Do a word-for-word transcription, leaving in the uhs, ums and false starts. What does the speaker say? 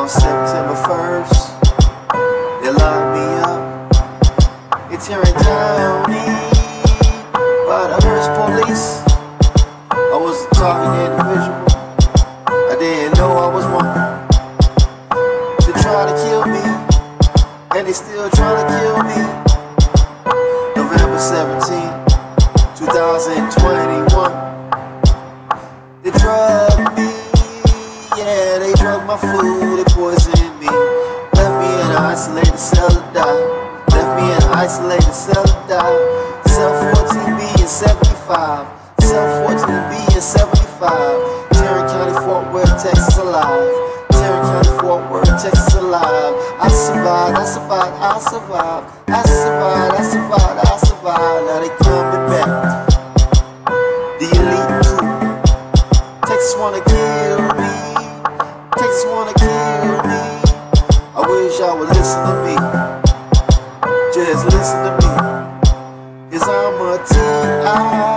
on September first, they locked me up in Tarrant County by the Hearst police. I was a target individual. I didn't know I was one. They tried to kill me, and they still trying to kill me. November seventeenth, two thousand twenty-one. They drugged me, yeah, they drugged my food, they poisoned me. Left me in an isolated cell to die. Left me in an isolated cell to die. Cell fourteen B and seventy-five. Cell fourteen B and seventy-five. Tarrant County, Fort Worth, Texas, alive. Tarrant County, Fort Worth, Texas, alive. I survived, I survived, I survived. I survived, I survived, I survived. Now they coming back. The elite crew. Texas wanna kill me. Texas wanna kill me. I wish y'all would listen to me. Just listen to me. Cause I'm a T I